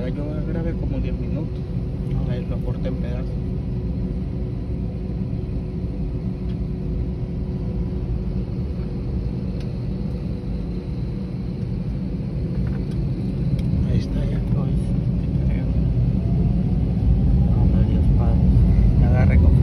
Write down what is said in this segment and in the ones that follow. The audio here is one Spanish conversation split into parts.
yo grabé como 10 minutos. Ahí lo corté en pedazos. Ahí está ya. Hombre, Dios Padre. Me agarre como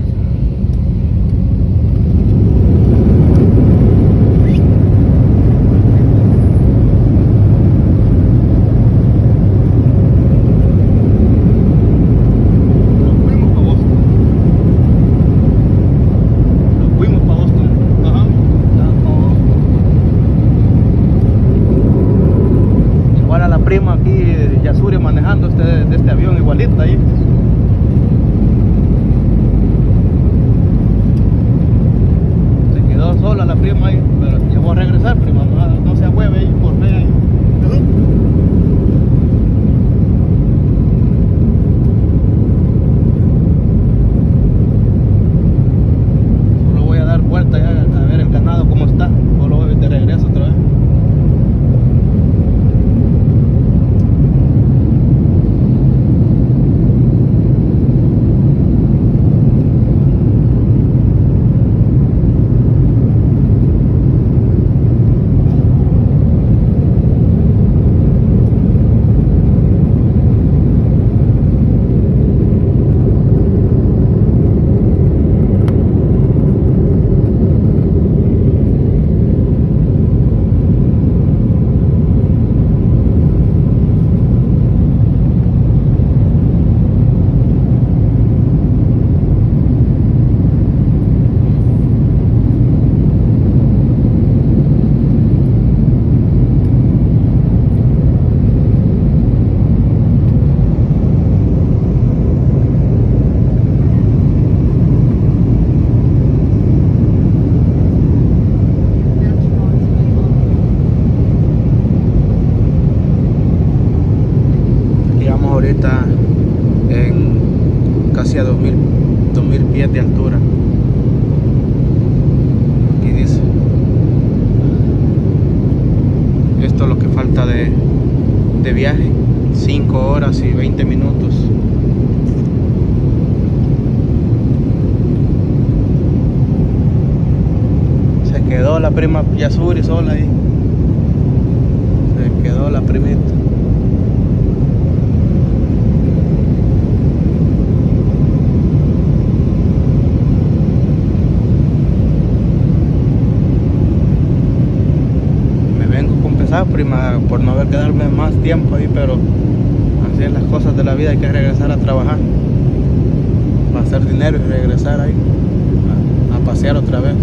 prima aquí, Yasuri, manejando este avión igualito ahí. Se quedó sola la prima ahí, pero ya voy a regresar, prima, no se ahueve ahí por fe ahí. Solo voy a dar vuelta ya a ver el ganado cómo está, solo voy de regreso otra vez. Ahorita en casi a 2000 pies de altura. Aquí dice esto es lo que falta de viaje, 5 horas y 20 minutos. Se quedó la prima Yasuri sola ahí, se quedó la primita. Prima, por no haber quedarme más tiempo ahí, pero así es las cosas de la vida, hay que regresar a trabajar para hacer dinero y regresar ahí a pasear otra vez.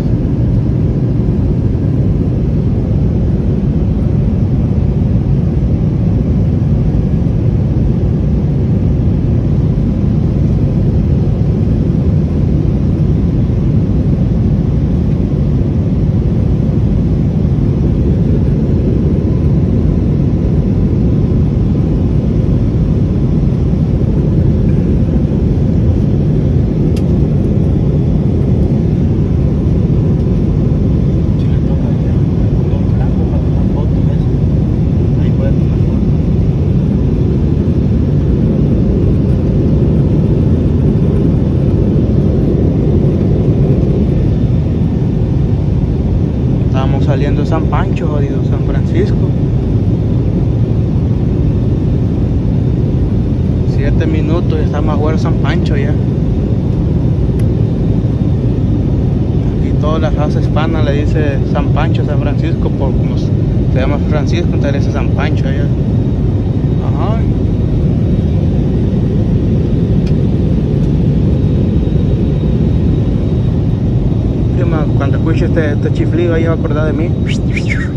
Saliendo de San Pancho, jodido, San Francisco. 7 minutos y estamos afuera de San Pancho ya. Aquí toda la raza hispana le dice San Pancho, San Francisco, por como se llama Francisco, entonces le dice San Pancho allá. Ajá. Cuando escuche este chiflido ahí va a acordar de mí.